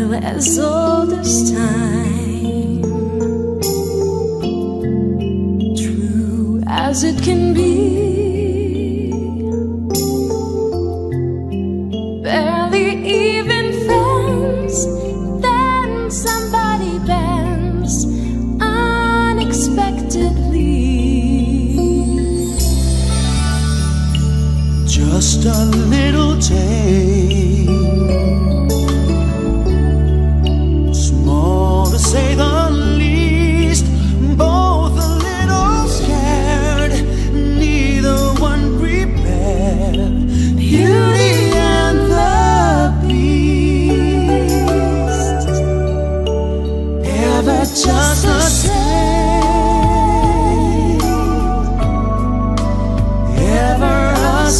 tale as old as time, true as it can be, barely even friends, then somebody bends unexpectedly. Just a little taste, small to say the least, both a little scared, neither one prepared. Beauty and the Beast, ever just the same, ever a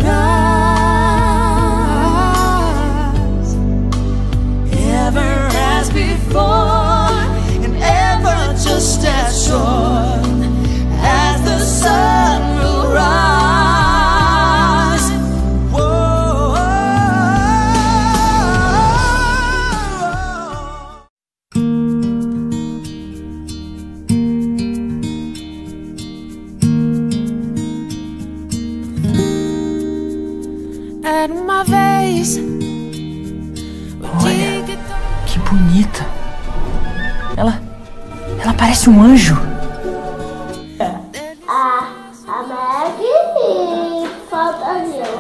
surprise, ever as before, and ever just as sure as the sun will rise. Whoa. Era uma vez. Olha, que bonita. Ela parece um anjo. A Meg e falta eu.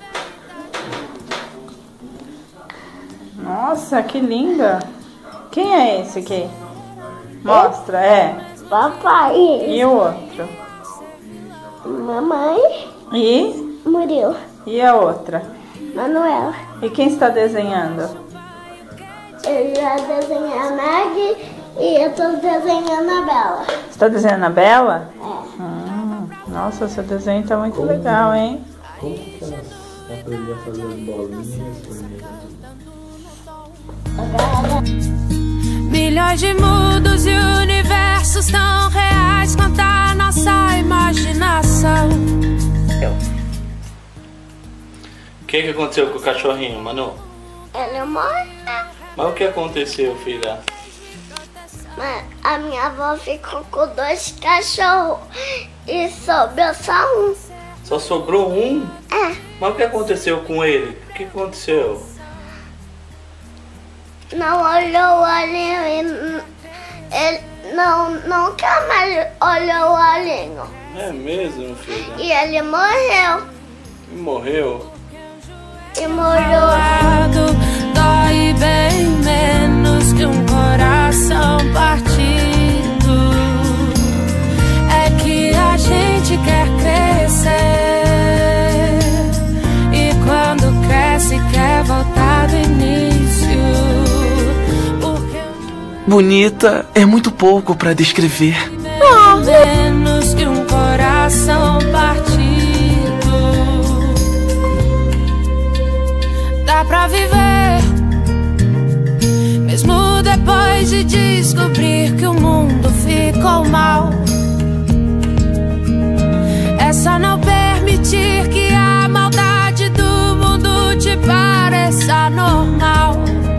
Nossa, que linda. Quem é esse aqui? Mostra, é. Papai. E o outro? Mamãe E? morreu. E a outra? Manuela. E quem está desenhando? Eu já desenhei a Meg e eu tô desenhando a Bela. Você está desenhando a Bela? É. Nossa, seu desenho tá muito legal, hein? Como que elas aprendem a fazer as bolinhas? Milhões de mundos e universos tão reais quanto a nossa imaginação. O que aconteceu com o cachorrinho, Manu? Ele morreu. Mas o que aconteceu, filha? Mas a minha avó ficou com 2 cachorros e sobrou só um. Só sobrou um? É. Mas o que aconteceu com ele? O que aconteceu? Não olhou o olhinho e ele não quer mais olhar o olhinho. É mesmo, filha? E ele morreu. E morreu? E morreu. Dói bem menos que um coração partido. É que a gente quer crescer e quando cresce quer voltar do início. Bonita é muito pouco para descrever. Menos que um coração partido. Dá pra viver, mesmo depois de descobrir que o mundo ficou mal. É só não permitir que a maldade do mundo te pareça normal.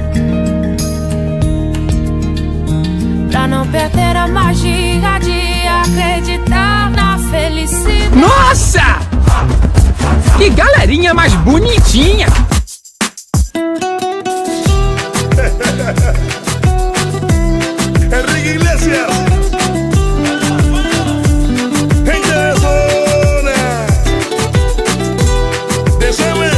Pra não perder a magia de acreditar na felicidade. Nossa! Que galerinha mais bonitinha! Enrique Iglesias, gente de zona, déjame.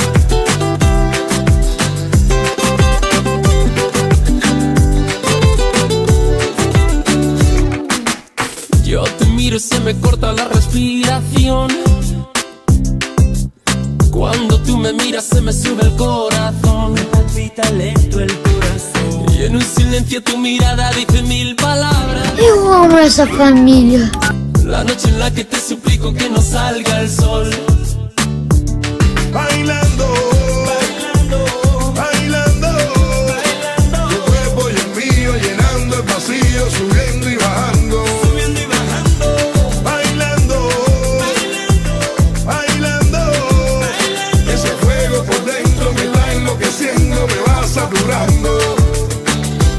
Yo te miro y se me corta la respiración. Cuando tú me miras se me sube el corazón. Me palpita lento el corazón. Y en un silencio tu mirada dice 1000 palabras. Eu amo essa família. La noche en la que te suplico que no salga el sol. Bailando, bailando, bailando, bailando. Tu cuerpo y el mío llenando el vacío, subiendo y bajando. Subiendo y bajando. Bailando, bailando, bailando, bailando. Ese fuego por dentro me está enloqueciendo, me va saturando.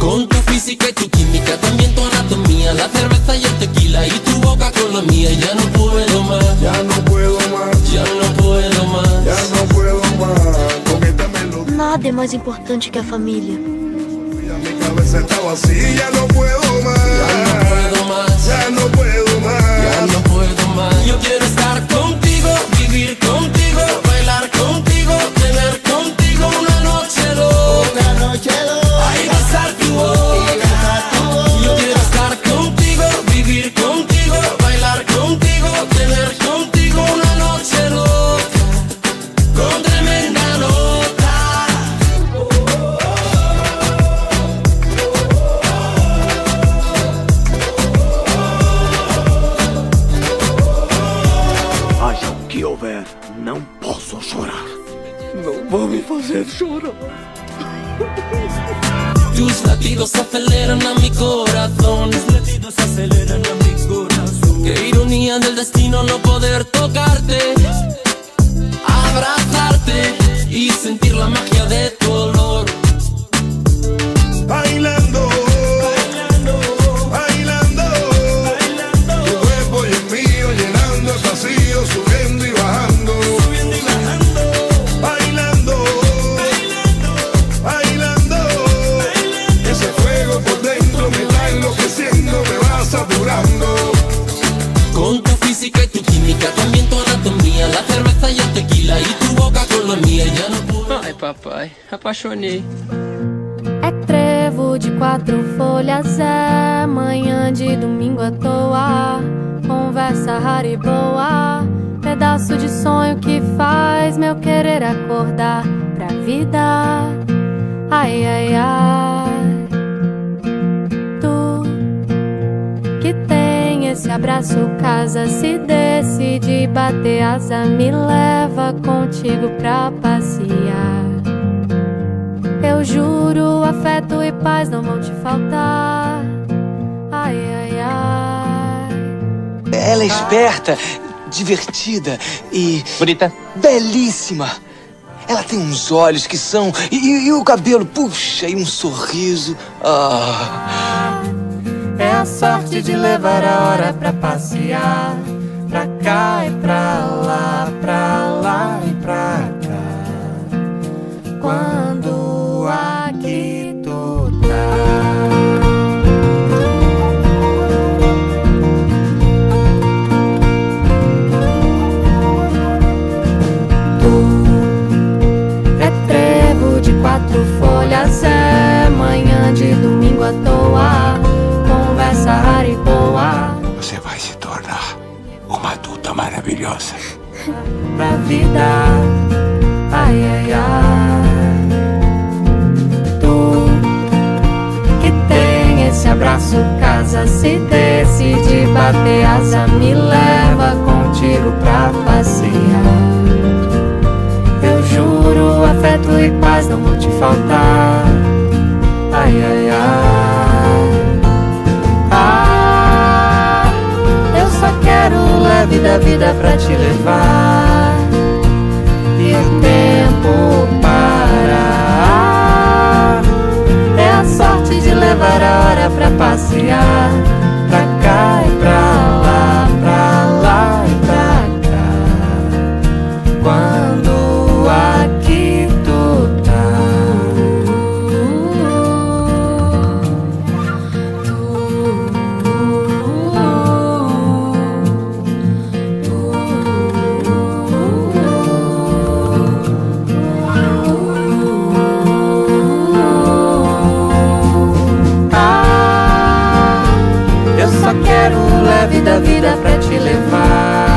Con tu física y tu química, también tu anatomía, la cerveza y el tequila y tu boca con la mía. Ya no puedo más, Ya no puedo más, ya no puedo más. ya no puedo más. Con esta melodía Nada é mais importante que a família. mi cabeza está vacía. Ya no puedo más, Ya no puedo más, ya no puedo más. ya no puedo más. Yo quiero estar contigo, vivir contigo, bailar contigo, tener contigo una noche loca. Ay, besar tu boca. Yo quiero estar contigo, vivir contigo, bailar contigo, tener contigo una noche loca, con tremenda nota. Haja o que houver, não posso chorar. Não vou me fazer chorar. Tus latidos aceleran a mi corazón. Tus latidos aceleran a mi corazón. Qué ironía del destino no poder tocarte, abrazarte y sentir la magia de tu olor. Bailando, bailando, tu cuerpo y el mío llenando el vacío, subiendo y bajando, bailando, bailando, ese fuego por dentro me va enloqueciendo, me va saturando. Con tu física y tu química, también tu anatomía, la cerveza y el tequila y tu boca con la mía. Ya no puedo. Ai, papai, apaixonei. É trevo de 4 folhas, é manhã de domingo à toa, conversa rara e boa, pedaço de sonho que faz meu querer acordar pra vida. Ai, ai, ai, tu que tem esse abraço, casa, se decide bater asa, me leva contigo pra passear. Eu juro, afeto e paz não vão te faltar. Ai, ai, ai. Ela é esperta, divertida e... Bonita. belíssima. Ela tem uns olhos que são... E o cabelo, puxa, e um sorriso. Ah. É a sorte de levar a hora pra passear, pra cá e pra lá, pra lá e pra cá. Quando aqui tu tá. De 4 folhas, é manhã de domingo à toa, conversa rara e boa. Você vai se tornar uma adulta maravilhosa. Pra vida, ai, ai, ai. Tu que tem esse abraço, casa, se decide bater asa, me leva contigo pra passear. Eu juro, afeto e paz não vão te faltar. Ai, ai, ai. Ah, eu só quero o leve da vida pra te levar e o tempo parar. É a sorte de levar a hora pra passear, pra cá e pra lá, pra lá e pra cá. Quando aqui tu tá. Ah, eu só quero o leve da vida pra te levar